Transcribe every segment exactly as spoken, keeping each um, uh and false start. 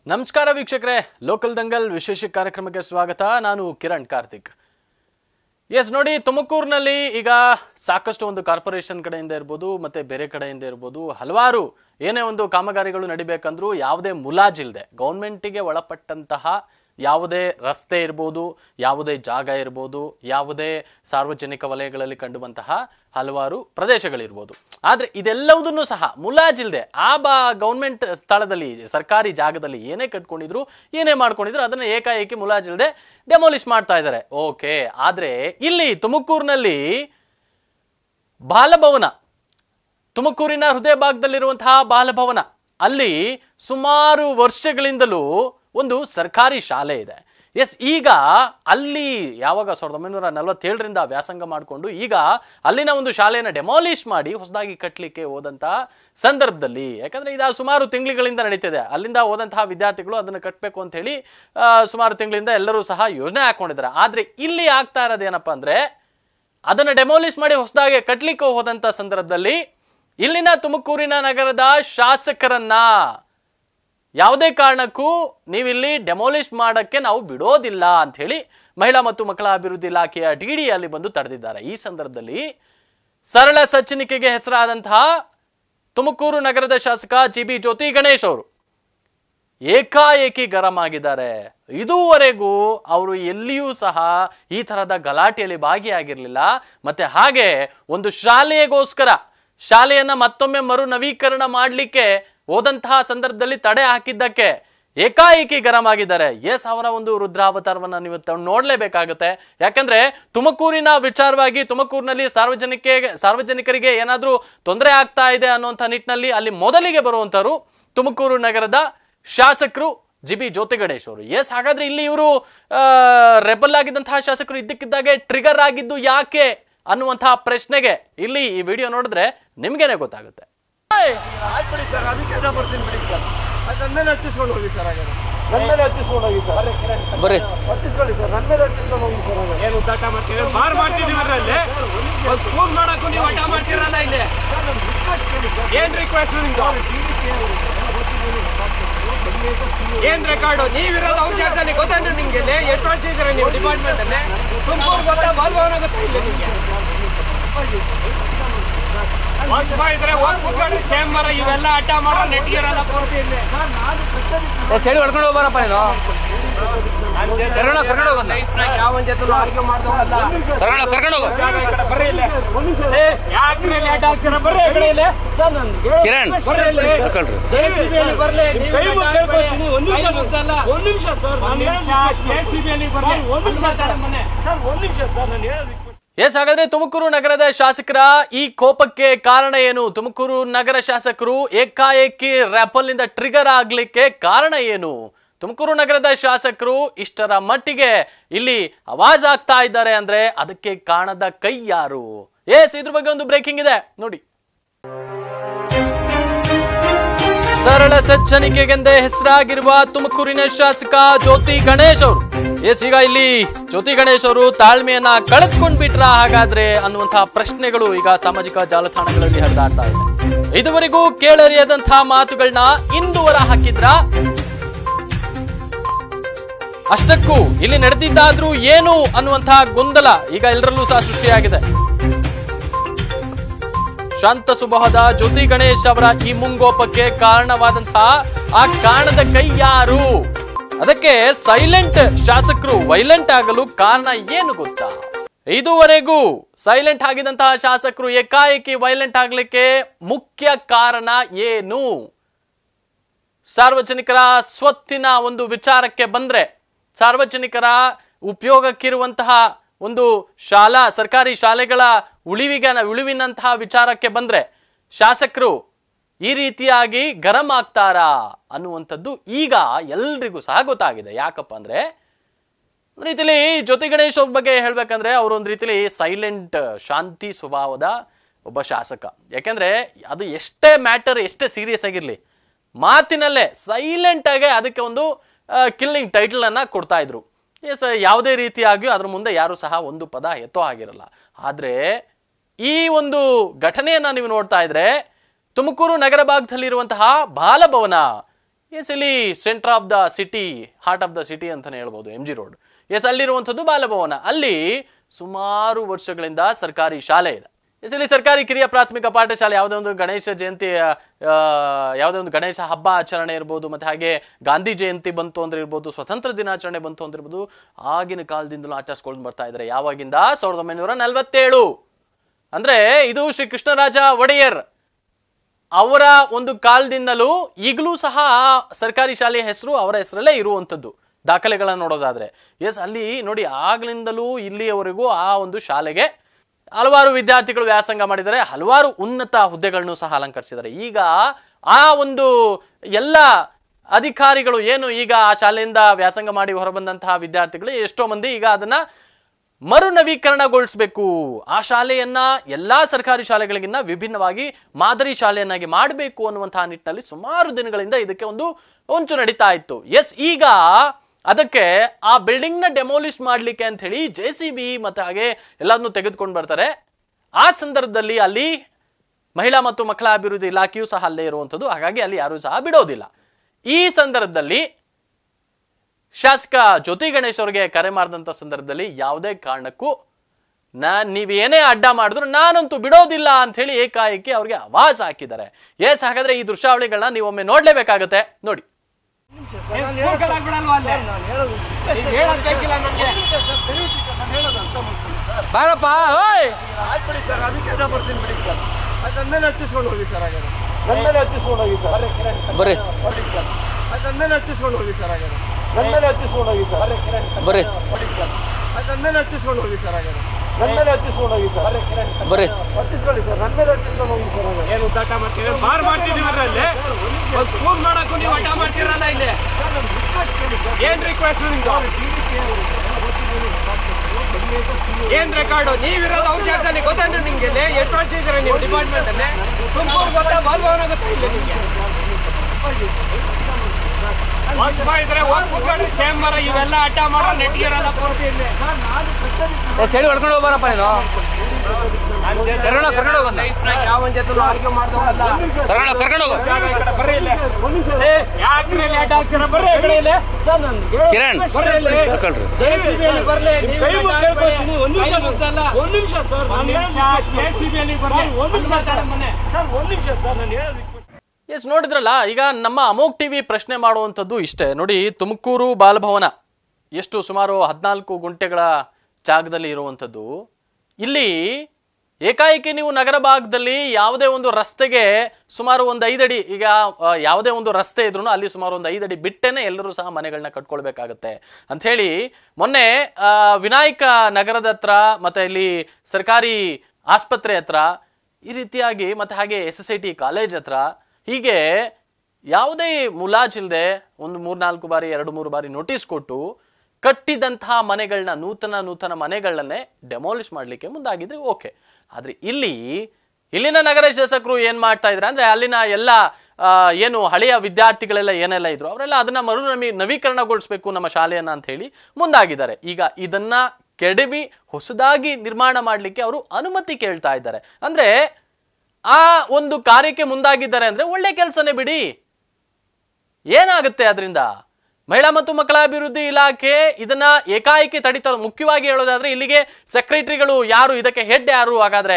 ನಮಸ್ಕಾರ ವೀಕ್ಷಕರೇ, ಲೋಕಲ್ ದಂಗಲ್ ವಿಶೇಷ ಕಾರ್ಯಕ್ರಮಕ್ಕೆ ಸ್ವಾಗತ. ನಾನು ಕಿರಣ್ ಕಾರ್ತಿಕ್. ಎಸ್ ನೋಡಿ, ತುಮಕೂರಿನಲ್ಲಿ ಈಗ ಸಾಕಷ್ಟು ಒಂದು ಕಾರ್ಪೊರೇಷನ್ ಕಡೆಯಿಂದ ಇರ್ಬೋದು ಮತ್ತೆ ಬೇರೆ ಕಡೆಯಿಂದ ಇರ್ಬೋದು ಹಲವಾರು ಏನೇ ಒಂದು ಕಾಮಗಾರಿಗಳು ನಡಿಬೇಕಂದ್ರೂ ಯಾವುದೇ ಮುಲಾಜಿಲ್ಲದೆ ಗೌರ್ಮೆಂಟಿಗೆ ಒಳಪಟ್ಟಂತಹ ಯಾವುದೇ ರಸ್ತೆ ಇರ್ಬೋದು, ಯಾವುದೇ ಜಾಗ ಇರ್ಬೋದು, ಯಾವುದೇ ಸಾರ್ವಜನಿಕ ವಲಯಗಳಲ್ಲಿ ಕಂಡುವಂತಹ ಹಲವಾರು ಪ್ರದೇಶಗಳಿರ್ಬೋದು. ಆದರೆ ಇದೆಲ್ಲವುದನ್ನು ಸಹ ಮುಲಾಜಿಲ್ಲದೆ ಆ ಬಾ ಗೌರ್ಮೆಂಟ್ ಸ್ಥಳದಲ್ಲಿ ಸರ್ಕಾರಿ ಜಾಗದಲ್ಲಿ ಏನೇ ಕಟ್ಕೊಂಡಿದ್ರು ಏನೇ ಮಾಡ್ಕೊಂಡಿದ್ರು ಅದನ್ನು ಏಕಾಏಕಿ ಮುಲಾಜಿಲ್ಲದೆ ಡೆಮೋಲಿಷ್ ಮಾಡ್ತಾ ಇದ್ದಾರೆ. ಓಕೆ, ಆದರೆ ಇಲ್ಲಿ ತುಮಕೂರಿನಲ್ಲಿ ಬಾಲಭವನ, ತುಮಕೂರಿನ ಹೃದಯ ಭಾಗದಲ್ಲಿರುವಂತಹ ಬಾಲಭವನ, ಅಲ್ಲಿ ಸುಮಾರು ವರ್ಷಗಳಿಂದಲೂ ಒಂದು ಸರ್ಕಾರಿ ಶಾಲೆ ಇದೆ. ಎಸ್, ಈಗ ಅಲ್ಲಿ ಯಾವಾಗ ಸಾವಿರದ ಒಂಬೈನೂರ ನಲವತ್ತೇಳರಿಂದ ವ್ಯಾಸಂಗ ಮಾಡಿಕೊಂಡು ಈಗ ಅಲ್ಲಿನ ಒಂದು ಶಾಲೆಯನ್ನು ಡೆಮಾಲಿಷ್ ಮಾಡಿ ಹೊಸದಾಗಿ ಕಟ್ಟಲಿಕ್ಕೆ ಹೋದಂತಹ ಸಂದರ್ಭದಲ್ಲಿ, ಯಾಕಂದ್ರೆ ಇದು ಸುಮಾರು ತಿಂಗಳಿಂದ ನಡೀತಿದೆ, ಅಲ್ಲಿಂದ ಹೋದಂತಹ ವಿದ್ಯಾರ್ಥಿಗಳು ಅದನ್ನು ಕಟ್ಟಬೇಕು ಅಂತ ಹೇಳಿ ಸುಮಾರು ತಿಂಗಳಿಂದ ಎಲ್ಲರೂ ಸಹ ಯೋಜನೆ ಹಾಕೊಂಡಿದ್ದಾರೆ. ಆದ್ರೆ ಇಲ್ಲಿ ಆಗ್ತಾ ಇರೋದೇನಪ್ಪ ಅಂದ್ರೆ, ಅದನ್ನು ಡೆಮಾಲಿಷ್ ಮಾಡಿ ಹೊಸದಾಗಿ ಕಟ್ಟಲಿಕ್ಕೆ ಹೋದಂತ ಸಂದರ್ಭದಲ್ಲಿ ಇಲ್ಲಿನ ತುಮಕೂರಿನ ನಗರದ ಶಾಸಕರನ್ನ ಯಾವುದೇ ಕಾರಣಕ್ಕೂ ನೀವಿಲ್ಲಿ ಡೆಮಾಲಿಷ್ ಮಾಡಕ್ಕೆ ನಾವು ಬಿಡೋದಿಲ್ಲ ಅಂತ ಹೇಳಿ ಮಹಿಳಾ ಮತ್ತು ಮಕ್ಕಳ ಅಭಿವೃದ್ಧಿ ಇಲಾಖೆಯ ಡಿಡಿ ಅಲ್ಲಿ ಬಂದು ತಡೆದಿದ್ದಾರೆ. ಈ ಸಂದರ್ಭದಲ್ಲಿ ಸರಳ ಸಚ್ಚನಿಕೆಗೆ ಹೆಸರಾದಂತಹ ತುಮಕೂರು ನಗರದ ಶಾಸಕ ಜಿ ಬಿ ಜ್ಯೋತಿ ಗಣೇಶ್ ಅವರು ಏಕಾಏಕಿ ಗರಂ ಆಗಿದ್ದಾರೆ. ಇದುವರೆಗೂ ಅವರು ಎಲ್ಲಿಯೂ ಸಹ ಈ ತರದ ಗಲಾಟೆಯಲ್ಲಿ ಭಾಗಿಯಾಗಿರ್ಲಿಲ್ಲ. ಮತ್ತೆ ಹಾಗೆ ಒಂದು ಶಾಲೆಗೋಸ್ಕರ ಶಾಲೆಯನ್ನ ಮತ್ತೊಮ್ಮೆ ಮರು ನವೀಕರಣ ಮಾಡಲಿಕ್ಕೆ ಹೋದಂತಹ ಸಂದರ್ಭದಲ್ಲಿ ತಡೆ ಹಾಕಿದ್ದಕ್ಕೆ ಏಕಾಏಕಿ ಗರಂ ಆಗಿದ್ದಾರೆ. ಎಸ್, ಅವರ ಒಂದು ರುದ್ರಾವತಾರವನ್ನ ನೀವು ನೋಡ್ಲೇಬೇಕಾಗುತ್ತೆ. ಯಾಕಂದ್ರೆ ತುಮಕೂರಿನ ವಿಚಾರವಾಗಿ ತುಮಕೂರಿನಲ್ಲಿ ಸಾರ್ವಜನಿಕ ಸಾರ್ವಜನಿಕರಿಗೆ ಏನಾದ್ರೂ ತೊಂದರೆ ಆಗ್ತಾ ಇದೆ ಅನ್ನುವಂಥ ನಿಟ್ಟಿನಲ್ಲಿ ಅಲ್ಲಿ ಮೊದಲಿಗೆ ಬರುವಂತರು ತುಮಕೂರು ನಗರದ ಶಾಸಕರು ಜಿ ಬಿ ಜ್ಯೋತಿ ಗಣೇಶ್ ಅವರು. ಎಸ್, ಹಾಗಾದ್ರೆ ಇಲ್ಲಿ ಇವರು ರೆಬಲ್ ಆಗಿದ್ದಂತಹ ಶಾಸಕರು ಇದ್ದಕ್ಕಿದ್ದಾಗೆ ಟ್ರಿಗರ್ ಆಗಿದ್ದು ಯಾಕೆ ಅನ್ನುವಂತಹ ಪ್ರಶ್ನೆಗೆ ಇಲ್ಲಿ ಈ ವಿಡಿಯೋ ನೋಡಿದ್ರೆ ನಿಮ್ಗೇನೆ ಗೊತ್ತಾಗುತ್ತೆ. ಏನ್ ರೆಕಾರ್ಡು ನೀವಿರೋದು ಅವ್ರ ಜಾಗದಲ್ಲಿ ಗೊತ್ತಂದ್ರೆ ನಿಮ್ಗೆ ಎಷ್ಟು ವರ್ಷ ಇದ್ದೀರಾ ನೀವು ಡಿಪಾರ್ಟ್ಮೆಂಟ್ ಅಲ್ಲಿ? ತುಮಕೂರು ಗೊತ್ತಾ, ಬಾಲ್ಭವನ ಗೊತ್ತಾ ಇಲ್ಲ ನಿಮ್ಗೆ? ಇದ್ರೆ ಹೋಗ್ಬಿಟ್ಟು ಚೇಂಬರ್ ಇವೆಲ್ಲ ಅಡ್ಡ ಮಾಡೋ ನೆಟ್ಗಿರಲ್ಲ ಪೂರ್ತಿ ಇಲ್ಲಿ ಚಳಿ ಹೊಡ್ಕೊಂಡು ಹೋಗ್ಬಾರಪ್ಪ ನೀನು. ಕರ್ಕೊಂಡು ಕರ್ಕೊಂಡು ಹೋಗೋಣ, ಯಾವ ಜೊತೆ ಆರ್ಗ್ಯೂ ಮಾಡ್ದವಲ್ಲ, ಕರ್ಕೊಂಡು ಕರ್ಕೊಂಡು ಹೋಗೋ. ಬರ್ರಿ ಇಲ್ಲಿ, ಯಾಕ್ರಿ ಲೇಟ್ ಆಗ್ತೀರ? ಬರ್ರಿ ಈ ಕಡೆ ಇಲ್ಲಿ. ಕಿರಣ್ ಬರ್ರಿ ಇಲ್ಲಿ, ಜೆಸಿಬಿಯಲ್ಲಿ ಬರ್ಲಿ. ಒಂದು ನಿಮಿಷ ಮುಗ್ದಲ್ಲ, ಒಂದು ನಿಮಿಷ ಸರ್, ಜೆಸಿಬಿಯಲ್ಲಿ ಬರ್ಲಿ. ಒಂದು ನಿಮಿಷ ಸರ್, ಒಂದು ನಿಮಿಷ ಸರ್, ನಾನು ಹೇಳೋದು. ಎಸ್, ಹಾಗಾದ್ರೆ ತುಮಕೂರು ನಗರದ ಶಾಸಕರ ಈ ಕೋಪಕ್ಕೆ ಕಾರಣ ಏನು? ತುಮಕೂರು ನಗರ ಶಾಸಕರು ಏಕಾಏಕಿ ರ್ಯಾಪಲ್ ನಿಂದ ಟ್ರಿಗರ್ ಆಗ್ಲಿಕ್ಕೆ ಕಾರಣ ಏನು? ತುಮಕೂರು ನಗರದ ಶಾಸಕರು ಇಷ್ಟರ ಮಟ್ಟಿಗೆ ಇಲ್ಲಿ ಆವಾಜ್ ಆಗ್ತಾ ಇದ್ದಾರೆ ಅಂದ್ರೆ ಅದಕ್ಕೆ ಕಾರಣದ ಕೈ ಯಾರು? ಎಸ್, ಇದ್ರ ಬಗ್ಗೆ ಒಂದು ಬ್ರೇಕಿಂಗ್ ಇದೆ ನೋಡಿ. ಸರಳ ಸಜ್ಜನಿಕೆಗೆಂದೇ ಹೆಸರಾಗಿರುವ ತುಮಕೂರಿನ ಶಾಸಕ ಜ್ಯೋತಿ ಗಣೇಶ್ ಅವರು, ಎಸ್, ಈಗ ಇಲ್ಲಿ ಜ್ಯೋತಿ ಗಣೇಶ್ ಅವರು ತಾಳ್ಮೆಯನ್ನ ಕಳೆದುಕೊಂಡ್ ಬಿಟ್ರ ಹಾಗಾದ್ರೆ ಅನ್ನುವಂತಹ ಪ್ರಶ್ನೆಗಳು ಈಗ ಸಾಮಾಜಿಕ ಜಾಲತಾಣಗಳಲ್ಲಿ ಹರಿದಾಡ್ತಾ ಇದೆ. ಇದುವರೆಗೂ ಕೇಳರಿಯದಂತಹ ಮಾತುಗಳನ್ನ ಇಂದು ಹೊರ ಹಾಕಿದ್ರ, ಅಷ್ಟಕ್ಕೂ ಇಲ್ಲಿ ನಡೆದಿದ್ದಾದ್ರೂ ಏನು ಅನ್ನುವಂತಹ ಗೊಂದಲ ಈಗ ಎಲ್ಲರಲ್ಲೂ ಸಹ ಸೃಷ್ಟಿಯಾಗಿದೆ. ಶಾಂತ ಸ್ವಭಾವದ ಜ್ಯೋತಿ ಗಣೇಶ್ ಅವರ ಈ ಮುಂಗೋಪಕ್ಕೆ ಕಾರಣವಾದಂತಹ ಆ ಕಾರಣದ ಕೈ ಯಾರು? ಅದಕ್ಕೆ ಸೈಲೆಂಟ್ ಶಾಸಕರು ವೈಲೆಂಟ್ ಆಗಲು ಕಾರಣ ಏನು ಗೊತ್ತಾ? ಇದುವರೆಗೂ ಸೈಲೆಂಟ್ ಆಗಿದಂತಹ ಶಾಸಕರು ಏಕಾಏಕಿ ವೈಲೆಂಟ್ ಆಗ್ಲಿಕ್ಕೆ ಮುಖ್ಯ ಕಾರಣ ಏನು? ಸಾರ್ವಜನಿಕರ ಸ್ವತ್ತಿನ ಒಂದು ವಿಚಾರಕ್ಕೆ ಬಂದ್ರೆ, ಸಾರ್ವಜನಿಕರ ಉಪಯೋಗಕ್ಕಿರುವಂತಹ ಒಂದು ಶಾಲಾ ಸರ್ಕಾರಿ ಶಾಲೆಗಳ ಉಳಿವಿಗ ಉಳಿವಿನಂತಹ ವಿಚಾರಕ್ಕೆ ಬಂದ್ರೆ ಶಾಸಕರು ಈ ರೀತಿಯಾಗಿ ಗರಂ ಆಗ್ತಾರಾ ಅನ್ನುವಂಥದ್ದು ಈಗ ಎಲ್ರಿಗೂ ಸಹ ಗೊತ್ತಾಗಿದೆ. ಯಾಕಪ್ಪ ಅಂದ್ರೆ, ಒಂದ್ ರೀತಿಲಿ ಜ್ಯೋತಿ ಗಣೇಶ್ ಅವ್ರ ಬಗ್ಗೆ ಹೇಳ್ಬೇಕಂದ್ರೆ ಅವರು ಒಂದ್ ರೀತಿಲಿ ಸೈಲೆಂಟ್ ಶಾಂತಿ ಸ್ವಭಾವದ ಒಬ್ಬ ಶಾಸಕ. ಯಾಕೆಂದ್ರೆ ಅದು ಎಷ್ಟೇ ಮ್ಯಾಟರ್ ಎಷ್ಟೇ ಸೀರಿಯಸ್ ಆಗಿರ್ಲಿ, ಮಾತಿನಲ್ಲೇ ಸೈಲೆಂಟ್ ಆಗಿ ಅದಕ್ಕೆ ಒಂದು ಕಿಲ್ಲಿಂಗ್ ಟೈಟಲ್ ಅನ್ನ ಕೊಡ್ತಾ ಇದ್ರು. ಎಸ್, ಯಾವುದೇ ರೀತಿಯಾಗಿಯೂ ಅದ್ರ ಮುಂದೆ ಯಾರು ಸಹ ಒಂದು ಪದ ಎತ್ತೋ ಆಗಿರಲ್ಲ. ಆದ್ರೆ ಈ ಒಂದು ಘಟನೆಯನ್ನ ನೀವು ನೋಡ್ತಾ ಇದ್ರೆ ತುಮಕೂರು ನಗರ ಭಾಗದಲ್ಲಿರುವಂತಹ ಬಾಲಭವನ, ಎಸ್ ಇಲ್ಲಿ centre of the city, heart of the city ಅಂತಾನೆ ಹೇಳ್ಬೋದು, ಎಂ ಜಿ ರೋಡ್. ಎಸ್ ಅಲ್ಲಿರುವಂಥದ್ದು ಬಾಲಭವನ. ಅಲ್ಲಿ ಸುಮಾರು ವರ್ಷಗಳಿಂದ ಸರ್ಕಾರಿ ಶಾಲೆ ಇದೆ. ಎಸ್ ಇಲ್ಲಿ ಸರ್ಕಾರಿ ಕಿರಿಯ ಪ್ರಾಥಮಿಕ ಪಾಠಶಾಲೆ. ಯಾವುದೇ ಒಂದು ಗಣೇಶ ಜಯಂತಿ, ಯಾವುದೇ ಒಂದು ಗಣೇಶ ಹಬ್ಬ ಆಚರಣೆ ಇರ್ಬೋದು, ಮತ್ತೆ ಹಾಗೆ ಗಾಂಧಿ ಜಯಂತಿ ಬಂತು ಅಂದ್ರೆ ಇರ್ಬೋದು, ಸ್ವತಂತ್ರ ದಿನಾಚರಣೆ ಬಂತು ಅಂದ್ರೆ ಇರ್ಬೋದು, ಆಗಿನ ಕಾಲದಿಂದಲೂ ಆಚರಿಸ್ಕೊಂಡು ಬರ್ತಾ ಇದ್ದಾರೆ. ಯಾವಾಗಿಂದ? ಸಾವಿರದ ಒಂಬೈನೂರ ನಲವತ್ತೇಳು. ಅಂದ್ರೆ ಇದು ಶ್ರೀ ಕೃಷ್ಣರಾಜ ಒಡೆಯರ್ ಅವರ ಒಂದು ಕಾಲದಿಂದಲೂ ಈಗಲೂ ಸಹ ಸರ್ಕಾರಿ ಶಾಲೆಯ ಹೆಸರು ಅವರ ಹೆಸರಲ್ಲೇ ಇರುವಂಥದ್ದು, ದಾಖಲೆಗಳನ್ನ ನೋಡೋದಾದ್ರೆ. ಎಸ್ ಅಲ್ಲಿ ನೋಡಿ, ಆಗ್ಲಿಂದಲೂ ಇಲ್ಲಿಯವರೆಗೂ ಆ ಒಂದು ಶಾಲೆಗೆ ಹಲವಾರು ವಿದ್ಯಾರ್ಥಿಗಳು ವ್ಯಾಸಂಗ ಮಾಡಿದ್ದಾರೆ, ಹಲವಾರು ಉನ್ನತ ಹುದ್ದೆಗಳನ್ನು ಸಹ ಅಲಂಕರಿಸಿದ್ದಾರೆ. ಈಗ ಆ ಒಂದು ಎಲ್ಲ ಅಧಿಕಾರಿಗಳು ಏನು ಈಗ ಆ ಶಾಲೆಯಿಂದ ವ್ಯಾಸಂಗ ಮಾಡಿ ಹೊರಬಂದಂತಹ ವಿದ್ಯಾರ್ಥಿಗಳು ಎಷ್ಟೋ ಮಂದಿ ಈಗ ಅದನ್ನ ಮರು ನವೀಕರಣಗೊಳಿಸಬೇಕು, ಆ ಶಾಲೆಯನ್ನ ಎಲ್ಲಾ ಸರ್ಕಾರಿ ಶಾಲೆಗಳಿಗಿನ್ನ ವಿಭಿನ್ನವಾಗಿ ಮಾದರಿ ಶಾಲೆಯನ್ನಾಗಿ ಮಾಡಬೇಕು ಅನ್ನುವಂತಹ ನಿಟ್ಟಿನಲ್ಲಿ ಸುಮಾರು ದಿನಗಳಿಂದ ಇದಕ್ಕೆ ಒಂದು ಹೊಂಚು ನಡೀತಾ ಇತ್ತು. ಎಸ್ ಈಗ ಅದಕ್ಕೆ ಆ ಬಿಲ್ಡಿಂಗ್ ನ ಡೆಮೋಲಿಷ್ ಮಾಡ್ಲಿಕ್ಕೆ ಅಂತ ಹೇಳಿ ಜೆ ಸಿ ಬಿ ಮತ್ತೆ ಹಾಗೆ ಎಲ್ಲದನ್ನು ತೆಗೆದುಕೊಂಡು ಬರ್ತಾರೆ. ಆ ಸಂದರ್ಭದಲ್ಲಿ ಅಲ್ಲಿ ಮಹಿಳಾ ಮತ್ತು ಮಕ್ಕಳ ಅಭಿವೃದ್ಧಿ ಇಲಾಖೆಯೂ ಸಹ ಅಲ್ಲೇ ಇರುವಂಥದ್ದು, ಹಾಗಾಗಿ ಅಲ್ಲಿ ಯಾರು ಸಹ ಬಿಡೋದಿಲ್ಲ. ಈ ಸಂದರ್ಭದಲ್ಲಿ ಶಾಸಕ ಜ್ಯೋತಿ ಗಣೇಶ್ ಅವರಿಗೆ ಕರೆ ಮಾಡಿದಂತ ಸಂದರ್ಭದಲ್ಲಿ ಯಾವುದೇ ಕಾರಣಕ್ಕೂ ನಾನ್ ನೀವೇನೇ ಅಡ್ಡ ಮಾಡಿದ್ರು ನಾನಂತೂ ಬಿಡೋದಿಲ್ಲ ಅಂತ ಹೇಳಿ ಏಕಾಏಕಿ ಅವ್ರಿಗೆ ಆವಾಜ್ ಹಾಕಿದ್ದಾರೆ. ಎಸ್ ಹಾಗಾದ್ರೆ ಈ ದೃಶ್ಯಾವಳಿಗಳನ್ನ ನೀವೊಮ್ಮೆ ನೋಡ್ಲೇಬೇಕಾಗತ್ತೆ, ನೋಡಿ. ಬಾರಪ್ಪ ಅದನ್ಮೇಲೆ ಹಚ್ಚಿಸ್ಕೊಂಡು ಹೋಗಿ ಸರ್, ಹಾಗಾದ್ರೆ ನನ್ಮೇಲೆ ಹಚ್ಚಿಸ್ಕೊಂಡು ಹೋಗಿ ಸರ್, ಬರ್ರಿ ಅದನ್ಮೇಲೆ ಹಚ್ಚಿಸ್ಕೊಂಡು ಹೋಗಿ ಸರ್, ಹಾಗಾದ್ರೆ ನನ್ಮೇಲೆ ಹಚ್ಚಿಸ್ಕೊಂಡು ಹೋಗಿ ಸರ್, ಬರ್ರಿ ಅದನ್ಮೇಲೆ ಹಚ್ಚಿಸ್ಕೊಂಡು ಹೋಗಿ ಸರ್, ಹಾಗಾದ್ರೆ ನನ್ಮೇಲೆ ಹಚ್ಚಿಸ್ಕೊಂಡು ಹೋಗಿ ಸರ್, ಬರ್ರಿ ಹಚ್ಚಿಸ್ಕೊಳ್ಳಿ ಸರ್, ನನ್ಮೇಲೆ ಹಚ್ಚಿಸ್ಕೊಂಡು ಹೋಗಿ ಸರ್. ಏನು ಊಟ ಮಾಡ್ತೀವಿ, ಬಾರ್ ಮಾಡ್ತಿದೀವಿ ಅಲ್ಲಿ ಒಂದು ಫೋನ್ ಮಾಡಕ್ಕೂ ನೀವು ಊಟ ಮಾಡ್ತೀರಲ್ಲ ಇಲ್ಲಿ. ಏನ್ ರಿಕ್ವೆಸ್ಟ್ ನಿಮ್ದು? ಏನ್ ರೆಕಾರ್ಡು? ನೀವಿರೋದು ಅವ್ರ ಜಾಗದಲ್ಲಿ ಗೊತ್ತಂದ್ರೆ ನಿಮ್ಗೆ ಎಷ್ಟು ವರ್ಷ ಇದ್ದೀರಾ ನೀವು ಡಿಪಾರ್ಟ್ಮೆಂಟ್ ಅಲ್ಲಿ? ತುಮಕೂರು ಗೊತ್ತಾ, ಬಾಲ್ಭವನ ಗೊತ್ತಾ ಇಲ್ಲ ನಿಮ್ಗೆ? ಇದ್ರೆ ಹೋಗಿ ಕೂತ್ಕೊಂಡ್ರೆ ಚೇಂಬರ್ ಇವೆಲ್ಲ ಅಡ್ಡ ಮಾಡೋ ನೆಟ್ಗಿರಲ್ಲ ಪೂರ್ತಿ ಇಲ್ಲಿ. ಚಳಿ ಹೊಡ್ಕೊಂಡು ಹೋಗ್ಬಾರಪ್ಪ ನೀನು. ಕರ್ಕೊಂಡು ಕರ್ಕೊಂಡು ಹೋಗ, ಯಾವ ಜೊತೆ ಆರ್ಗ್ಯೂ ಮಾಡ್ದವಲ್ಲ, ಕರ್ಕೊಂಡು ಕರ್ಕೊಂಡು ಹೋಗು. ಬರ್ರಿ ಇಲ್ಲಿ, ಯಾಕ್ರಿ ಇಲ್ಲಿ ಅಡ್ಡ ಹಾಕ್ತೀರ? ಬರ್ರಿ ಈ ಕಡೆ ಇಲ್ಲಿ. ಕಿರಣ್ ಬರ್ರಿ ಇಲ್ಲಿ, ಜೆಸಿಬಿಯಲ್ಲಿ ಬರ್ಲಿ. ಒಂದು ನಿಮಿಷ ಒಂದು ನಿಮಿಷ ಸರ್, ಜೆಸಿಬಿಯಲ್ಲಿ ಬರ್ಲಿ. ಒಂದು ನಿಮಿಷ ಸರ್, ಒಂದು ನಿಮಿಷ ಸರ್, ನಾನು ಹೇಳೋದಕ್ಕೆ. ಎಸ್ ನೋಡಿದ್ರಲ್ಲ, ಈಗ ನಮ್ಮ ಅಮೋಕ್ ಟಿವಿ ಪ್ರಶ್ನೆ ಮಾಡುವಂಥದ್ದು ಇಷ್ಟೇ ನೋಡಿ. ತುಮಕೂರು ಬಾಲಭವನ ಎಷ್ಟು ಸುಮಾರು ಹದಿನಾಲ್ಕು ಗುಂಟೆಗಳ ಜಾಗದಲ್ಲಿ ಇರುವಂಥದ್ದು. ಇಲ್ಲಿ ಏಕಾಏಕಿ ನೀವು ನಗರ ಭಾಗದಲ್ಲಿ ಯಾವುದೇ ಒಂದು ರಸ್ತೆಗೆ ಸುಮಾರು ಒಂದು ಐದಡಿ, ಈಗ ಯಾವುದೇ ಒಂದು ರಸ್ತೆ ಇದ್ರೂ ಅಲ್ಲಿ ಸುಮಾರು ಒಂದು ಐದಡಿ ಬಿಟ್ಟೇನೆ ಎಲ್ಲರೂ ಸಹ ಮನೆಗಳನ್ನ ಕಟ್ಕೊಳ್ಬೇಕಾಗತ್ತೆ ಅಂತ ಹೇಳಿ ಮೊನ್ನೆ ವಿನಾಯಕ ನಗರದ ಹತ್ರ ಮತ್ತೆ ಇಲ್ಲಿ ಸರ್ಕಾರಿ ಆಸ್ಪತ್ರೆ ಹತ್ರ ಈ ರೀತಿಯಾಗಿ ಮತ್ತೆ ಹಾಗೆ S S I T college ಹತ್ರ ಹೀಗೆ ಯಾವುದೇ ಮುಲಾಜಿಲ್ಲದೆ ಒಂದು ಮೂರ್ನಾಲ್ಕು ಬಾರಿ ಎರಡು ಮೂರು ಬಾರಿ ನೋಟಿಸ್ ಕೊಟ್ಟು ಕಟ್ಟಿದಂತಹ ಮನೆಗಳನ್ನ, ನೂತನ ನೂತನ ಮನೆಗಳನ್ನೇ ಡೆಮಾಲಿಷ್ ಮಾಡ್ಲಿಕ್ಕೆ ಮುಂದಾಗಿದ್ರೆ ಓಕೆ. ಆದ್ರೆ ಇಲ್ಲಿ ಇಲ್ಲಿನ ನಗರ ಶಾಸಕರು ಏನ್ ಮಾಡ್ತಾ ಇದ್ರೆ ಅಂದ್ರೆ ಅಲ್ಲಿನ ಎಲ್ಲ ಏನು ಹಳೆಯ ವಿದ್ಯಾರ್ಥಿಗಳೆಲ್ಲ ಏನೆಲ್ಲ ಇದ್ರು ಅವರೆಲ್ಲ ಅದನ್ನ ಮರು ನವಿ ನವೀಕರಣಗೊಳಿಸ್ಬೇಕು ನಮ್ಮ ಶಾಲೆಯನ್ನ ಅಂತ ಹೇಳಿ ಮುಂದಾಗಿದ್ದಾರೆ. ಈಗ ಇದನ್ನ ಕೆಡವಿ ಹೊಸದಾಗಿ ನಿರ್ಮಾಣ ಮಾಡ್ಲಿಕ್ಕೆ ಅವರು ಅನುಮತಿ ಕೇಳ್ತಾ ಇದ್ದಾರೆ. ಅಂದ್ರೆ ಆ ಒಂದು ಕಾರ್ಯಕ್ಕೆ ಮುಂದಾಗಿದ್ದಾರೆ ಅಂದ್ರೆ ಒಳ್ಳೆ ಕೆಲಸನೇ ಬಿಡಿ, ಏನಾಗುತ್ತೆ ಅದರಿಂದ? ಮಹಿಳಾ ಮತ್ತು ಮಕ್ಕಳ ಅಭಿವೃದ್ಧಿ ಇಲಾಖೆ ಇದನ್ನ ಏಕಾಏಕಿ ತಡಿತ. ಮುಖ್ಯವಾಗಿ ಹೇಳೋದಾದ್ರೆ ಇಲ್ಲಿಗೆ ಸೆಕ್ರೆಟರಿಗಳು ಯಾರು, ಇದಕ್ಕೆ ಹೆಡ್ ಯಾರು? ಹಾಗಾದ್ರೆ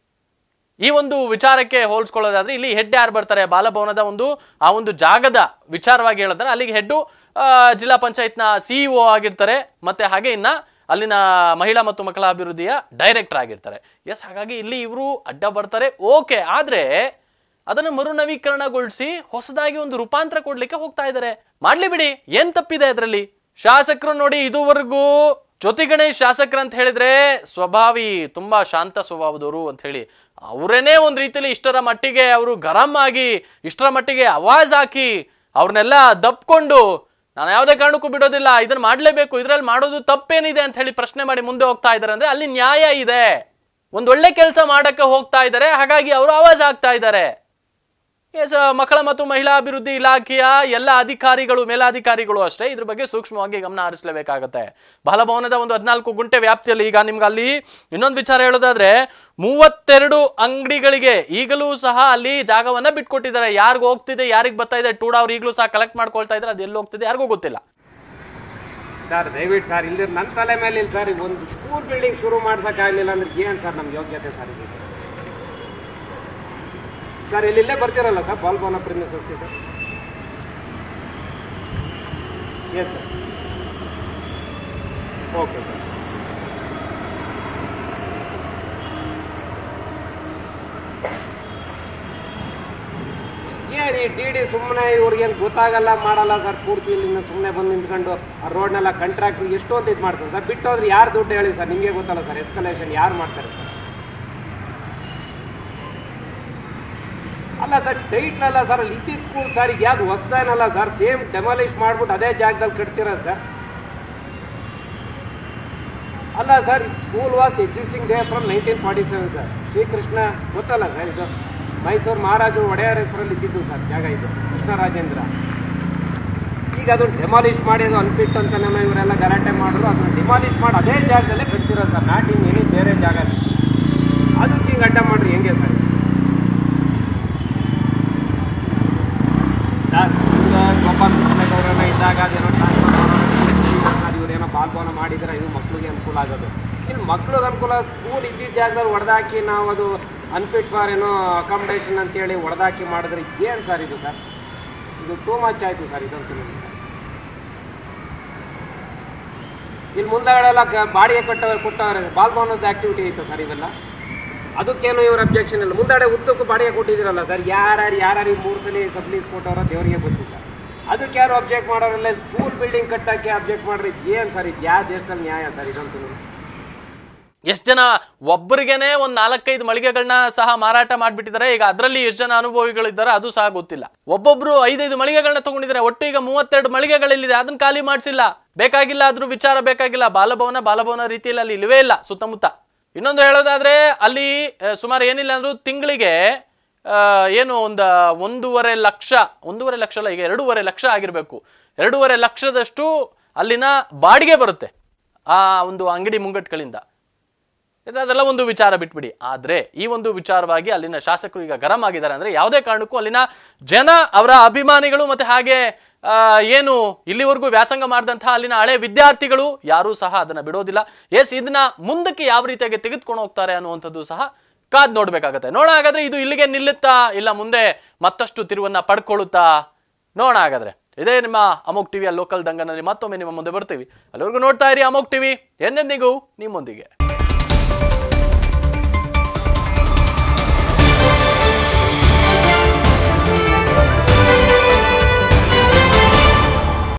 ಈ ಒಂದು ವಿಚಾರಕ್ಕೆ ಹೋಲಿಸ್ಕೊಳ್ಳೋದಾದ್ರೆ ಇಲ್ಲಿ ಹೆಡ್ ಯಾರು ಬರ್ತಾರೆ? ಬಾಲಭವನದ ಒಂದು ಆ ಒಂದು ಜಾಗದ ವಿಚಾರವಾಗಿ ಹೇಳಿದ್ರೆ ಅಲ್ಲಿಗೆ ಹೆಡ್ಡು ಜಿಲ್ಲಾ ಪಂಚಾಯತ್ನ ಸಿಇಒ ಆಗಿರ್ತಾರೆ, ಮತ್ತೆ ಹಾಗೆ ಇನ್ನ ಅಲ್ಲಿನ ಮಹಿಳಾ ಮತ್ತು ಮಕ್ಕಳ ಅಭಿವೃದ್ಧಿಯ ಡೈರೆಕ್ಟರ್ ಆಗಿರ್ತಾರೆ. ಎಸ್ ಹಾಗಾಗಿ ಇಲ್ಲಿ ಇವರು ಅಡ್ಡ ಬರ್ತಾರೆ ಓಕೆ, ಆದ್ರೆ ಅದನ್ನು ಮರು ನವೀಕರಣಗೊಳಿಸಿ ಹೊಸದಾಗಿ ಒಂದು ರೂಪಾಂತರ ಕೊಡ್ಲಿಕ್ಕೆ ಹೋಗ್ತಾ ಇದ್ದಾರೆ. ಮಾಡ್ಲಿ ಬಿಡಿ, ಏನ್ ತಪ್ಪಿದೆ ಅದರಲ್ಲಿ? ಶಾಸಕರು ನೋಡಿ ಇದುವರೆಗೂ ಜ್ಯೋತಿ ಗಣೇಶ್ ಶಾಸಕರು ಅಂತ ಹೇಳಿದ್ರೆ ಸ್ವಭಾವಿ, ತುಂಬಾ ಶಾಂತ ಸ್ವಭಾವದವರು ಅಂತ ಹೇಳಿ ಅವರೇನೆ ಒಂದ್ ರೀತಿಯಲ್ಲಿ ಇಷ್ಟರ ಮಟ್ಟಿಗೆ ಅವರು ಗರಂ ಆಗಿ ಇಷ್ಟರ ಮಟ್ಟಿಗೆ ಆವಾಜ್ ಹಾಕಿ ಅವ್ರನ್ನೆಲ್ಲ ದಪ್ಕೊಂಡು ನಾನು ಯಾವುದೇ ಕಾರಣಕ್ಕೂ ಬಿಡೋದಿಲ್ಲ, ಇದನ್ನ ಮಾಡ್ಲೇಬೇಕು, ಇದ್ರಲ್ಲಿ ಮಾಡೋದು ತಪ್ಪೇನಿದೆ ಅಂತ ಹೇಳಿ ಪ್ರಶ್ನೆ ಮಾಡಿ ಮುಂದೆ ಹೋಗ್ತಾ ಇದ್ದಾರೆ ಅಂದ್ರೆ ಅಲ್ಲಿ ನ್ಯಾಯ ಇದೆ. ಒಂದೊಳ್ಳೆ ಕೆಲಸ ಮಾಡಕ್ಕೆ ಹೋಗ್ತಾ ಇದ್ದಾರೆ, ಹಾಗಾಗಿ ಅವರು ಆವಾಜ್ ಆಗ್ತಾ ಇದ್ದಾರೆ. ಎಸ್ ಮಕ್ಕಳ ಮತ್ತು ಮಹಿಳಾ ಅಭಿವೃದ್ಧಿ ಇಲಾಖೆಯ ಎಲ್ಲ ಅಧಿಕಾರಿಗಳು ಮೇಲಾಧಿಕಾರಿಗಳು ಅಷ್ಟೇ ಇದ್ರ ಬಗ್ಗೆ ಸೂಕ್ಷ್ಮವಾಗಿ ಗಮನ ಹರಿಸಲೇಬೇಕಾಗತ್ತೆ. ಬಾಲಭವನದ ಒಂದು ಹದಿನಾಲ್ಕು ಗುಂಟೆ ವ್ಯಾಪ್ತಿಯಲ್ಲಿ ಈಗ ನಿಮ್ಗೆ ಅಲ್ಲಿ ಇನ್ನೊಂದು ವಿಚಾರ ಹೇಳೋದಾದ್ರೆ ಮೂವತ್ತೆರಡು ಅಂಗಡಿಗಳಿಗೆ ಈಗಲೂ ಸಹ ಅಲ್ಲಿ ಜಾಗವನ್ನ ಬಿಟ್ಕೊಟ್ಟಿದ್ದಾರೆ. ಯಾರಿಗೂ ಹೋಗ್ತಿದೆ ಯಾರಿಗ್ ಬರ್ತಾ ಇದೆ ಟೂಡ್ ಅವ್ರು ಈಗಲೂ ಸಹ ಕಲೆಕ್ಟ್ ಮಾಡ್ಕೊಳ್ತಾ ಇದ್ದಾರೆ. ಅದು ಎಲ್ಲಿ ಹೋಗ್ತಿದೆ ಯಾರಿಗೂ ಗೊತ್ತಿಲ್ಲ. ಸರ್ ದಯವಿಟ್ಟು ಸರ್ ಇಲ್ಲಿ ನನ್ನ ತಲೆ ಮೇಲೆ ಇಲ್ಲ ಸರ್, ಒಂದು ಸ್ಕೂಲ್ ಬಿಲ್ಡಿಂಗ್ ಶುರು ಮಾಡ್ಸಕ್ಕಾಗಲಿಲ್ಲ ಅಂದ್ರೆ ಏನ್ ಸರ್ ನಮ್ಗೆ ಯೋಗ್ಯತೆ ಸರ್ ಇದೆ ಸರ್? ಇಲ್ಲಿ ಇಲ್ಲೇ ಬರ್ತಿರಲ್ಲ sir Balbhavan premises sir? Yes sir, okay sir. ಏನ್ ಈ ಡಿ ಡಿ ಸುಮ್ಮನೆ ಇವ್ರಿಗೇನು ಗೊತ್ತಾಗಲ್ಲ ಮಾಡಲ್ಲ ಸರ್, ಪೂರ್ತಿ ಇಲ್ಲಿ ಸುಮ್ಮನೆ ಬಂದು ನಿಂತ್ಕೊಂಡು ಆ ರೋಡ್ನೆಲ್ಲ ಕಾಂಟ್ರಾಕ್ಟ್ ಎಷ್ಟೊಂದು ಇದು ಮಾಡ್ತಾರೆ ಸರ್. ಬಿಟ್ಟೋದ್ರೆ ಯಾರು ದುಡ್ಡು ಹೇಳಿ ಸರ್, ನಿಮಗೆ ಗೊತ್ತಲ್ಲ ಸರ್ ಎಸ್ಕಲೇಷನ್ ಯಾರು ಮಾಡ್ತಾರೆ ಸರ್? ಅಲ್ಲ ಸರ್ ಟೈಟ್ನಲ್ಲ ಸರ್, ಅಲ್ಲಿ ಇದ್ದಿದ್ದ ಸ್ಕೂಲ್ ಸರ್ ಈಗ ಯಾವ್ದು ಹೊಸ್ದಾನಲ್ಲ ಸರ್, ಸೇಮ್ ಡೆಮಾಲಿಷ್ ಮಾಡ್ಬಿಟ್ಟು ಅದೇ ಜಾಗದಲ್ಲಿ ಕಟ್ತಿರೋದು ಸರ್. ಅಲ್ಲ sir, school was existing day from nineteen forty seven sir. Srikrishna ಗೊತ್ತಲ್ಲ ಸರ್, ಇದು ಮೈಸೂರು ಮಹಾರಾಜರು ಒಡೆಯರ್ ಹೆಸರಲ್ಲಿ ಇದ್ದಿದ್ದು ಸರ್ ಜಾಗ ಇದು, ಕೃಷ್ಣರಾಜೇಂದ್ರ. ಈಗ ಅದನ್ನು ಡೆಮಾಲಿಷ್ ಮಾಡಿ ಅದು ಅನ್ಫಿಟ್ ಅಂತ ನಮ್ಮ ಇವರೆಲ್ಲ ಗಲಾಟೆ ಮಾಡಿದ್ರು, ಅದನ್ನು ಡಿಮಾಲಿಷ್ ಮಾಡಿ ಅದೇ ಜಾಗದಲ್ಲೇ ಕಟ್ತಿರೋದು ಸರ್, ನಾಟ್ ಇನ್ ಎನಿ ಬೇರೆ ಜಾಗ. ಅದಕ್ಕೆ ಹಿಂಗೆ ಅಡ್ಡ ಮಾಡ್ರಿ ಹೆಂಗೆ ಸರ್? ಸರ್ ಗೋಪಾಲ್ ಕೃಷ್ಣೇಗೌಡರನ್ನ ಇದ್ದಾಗ ಅದೇನೋ ಟ್ರಾನ್ಸ್ಫರ್ ಮಾಡೋಣ ಸರ್, ಇವರೇನೋ ಬಾಲ್ಭವನ ಮಾಡಿದ್ರೆ ಇದು ಮಕ್ಳಿಗೆ ಅನುಕೂಲ ಆಗೋದು. ಇಲ್ಲಿ ಮಕ್ಳಿಗೆ ಅನುಕೂಲ, ಸ್ಕೂಲ್ ಇದ್ದಿದ್ದ ಜಾಗದಲ್ಲಿ ಹೊಡೆದಾಕಿ ನಾವು ಅದು ಅನ್ಫಿಟ್ ಫಾರ್ ಏನೋ ಅಕಾಮಿಡೇಷನ್ ಅಂತೇಳಿ ಹೊಡೆದಾಕಿ ಮಾಡಿದ್ರೆ ಏನು ಸರ್ ಇದು ಸರ್? ಇದು ಟೂ ಮಚ್ ಆಯಿತು ಸರ್ ಇದಂತೂ. ಇಲ್ಲಿ ಮುಂದಗಡೆಲ್ಲ ಬಾಡಿಗೆ ಕೊಟ್ಟವ್ರು ಕೊಟ್ಟವ್ರೆ, ಬಾಲ್ಭವನದ ಆಕ್ಟಿವಿಟಿ ಐತೆ ಸರ್ ಇವೆಲ್ಲ, ಅದಕ್ಕೇನು ಇವ್ರ ಅಬ್ಜೆಕ್ಷನ್ ಇಲ್ಲ. ಮುಂದಗಡೆ ಉದ್ದಕ್ಕೂ ಬಾಡಿಗೆ ಕೊಟ್ಟಿದ್ದೀರಲ್ಲ ಸರ್, ಯಾರ್ಯಾರು ಯಾರ್ಯಾರು ಮೂರು ಸಲ ಸಬ್ಲೀಸ್ ಕೊಟ್ಟವ್ರ ದೇವರಿಗೆ ಗೊತ್ತಿಲ್ಲ. ಅದಕ್ಕೆ ಯಾರು ಅಬ್ಜೆಕ್ಟ್ ಮಾಡೋರಲ್ಲ, ಸ್ಕೂಲ್ ಬಿಲ್ಡಿಂಗ್ ಕಟ್ಟಕ್ಕೆ ಅಬ್ಜೆಕ್ಟ್ ಮಾಡ್ರಿ, ಏನು ಸರ್ ಇದು? ಯಾವ ದೇಶದಲ್ಲಿ ನ್ಯಾಯ ಸರ್ ಇದಂತೂ? ಎಷ್ಟು ಜನ ಒಬ್ಬರಿಗೇನೆ ಒಂದ್ ನಾಲ್ಕೈದು ಮಳಿಗೆಗಳನ್ನ ಸಹ ಮಾರಾಟ ಮಾಡ್ಬಿಟ್ಟಿದ್ದಾರೆ. ಈಗ ಅದರಲ್ಲಿ ಎಷ್ಟು ಜನ ಅನುಭವಿಗಳಿದ್ದಾರೆ ಅದು ಸಹ ಗೊತ್ತಿಲ್ಲ. ಒಬ್ಬೊಬ್ರು ಐದೈದು ಮಳಿಗೆಗಳನ್ನ ತಗೊಂಡಿದ್ದಾರೆ. ಒಟ್ಟು ಈಗ ಮೂವತ್ತೆರಡು ಮಳಿಗೆಗಳಿದೆ, ಅದನ್ನ ಖಾಲಿ ಮಾಡಿಸಿಲ್ಲ. ಬೇಕಾಗಿಲ್ಲ, ಅದ್ರ ವಿಚಾರ ಬೇಕಾಗಿಲ್ಲ. ಬಾಲಭವನ ಬಾಲಭವನ ರೀತಿಯಲ್ಲಿ ಅಲ್ಲಿ ಇಲ್ಲವೇ ಇಲ್ಲ ಸುತ್ತಮುತ್ತ. ಇನ್ನೊಂದು ಹೇಳೋದಾದ್ರೆ ಅಲ್ಲಿ ಸುಮಾರು ಏನಿಲ್ಲ ಅಂದ್ರೂ ತಿಂಗಳಿಗೆ ಏನು ಒಂದು ಒಂದೂವರೆ ಲಕ್ಷ ಒಂದೂವರೆ ಲಕ್ಷ ಅಲ್ಲ ಈಗ ಎರಡೂವರೆ ಲಕ್ಷ ಆಗಿರ್ಬೇಕು. ಎರಡೂವರೆ ಲಕ್ಷದಷ್ಟು ಅಲ್ಲಿನ ಬಾಡಿಗೆ ಬರುತ್ತೆ ಆ ಒಂದು ಅಂಗಡಿ ಮುಂಗಟ್ಟುಗಳಿಂದ. ಅದೆಲ್ಲ ಒಂದು ವಿಚಾರ ಬಿಟ್ಬಿಡಿ. ಆದ್ರೆ ಈ ಒಂದು ವಿಚಾರವಾಗಿ ಅಲ್ಲಿನ ಶಾಸಕರು ಈಗ ಗರಂ ಆಗಿದ್ದಾರೆ. ಅಂದ್ರೆ ಯಾವುದೇ ಕಾರಣಕ್ಕೂ ಅಲ್ಲಿನ ಜನ, ಅವರ ಅಭಿಮಾನಿಗಳು, ಮತ್ತೆ ಹಾಗೆ ಆ ಏನು ಇಲ್ಲಿವರೆಗೂ ವ್ಯಾಸಂಗ ಮಾಡಿದಂತಹ ಅಲ್ಲಿನ ಹಳೆ ವಿದ್ಯಾರ್ಥಿಗಳು ಯಾರೂ ಸಹ ಅದನ್ನ ಬಿಡೋದಿಲ್ಲ. ಎಸ್, ಇದನ್ನ ಮುಂದಕ್ಕೆ ಯಾವ ರೀತಿಯಾಗಿ ತೆಗೆದುಕೊಂಡು ಹೋಗ್ತಾರೆ ಅನ್ನುವಂಥದ್ದು ಸಹ ಕಾದ್ ನೋಡ್ಬೇಕಾಗತ್ತೆ. ನೋಡೋಣ ಹಾಗಾದ್ರೆ ಇದು ಇಲ್ಲಿಗೆ ನಿಲ್ಲುತ್ತಾ, ಇಲ್ಲ ಮುಂದೆ ಮತ್ತಷ್ಟು ತಿರುವನ್ನ ಪಡ್ಕೊಳ್ಳುತ್ತಾ? ನೋಡೋಣ ಹಾಗಾದ್ರೆ. ಇದೇ ನಿಮ್ಮ ಅಮೋಕ್ ಟಿವಿಯ ಲೋಕಲ್ ದಂಗನಲ್ಲಿ ಮತ್ತೊಮ್ಮೆ ನಿಮ್ಮ ಮುಂದೆ ಬರ್ತೀವಿ. ಅಲ್ಲಿವರೆಗೂ ನೋಡ್ತಾ ಇರಿ ಅಮೋಕ್ ಟಿವಿ, ಎಂದೆಂದಿಗೂ ನಿಮ್ಮೊಂದಿಗೆ.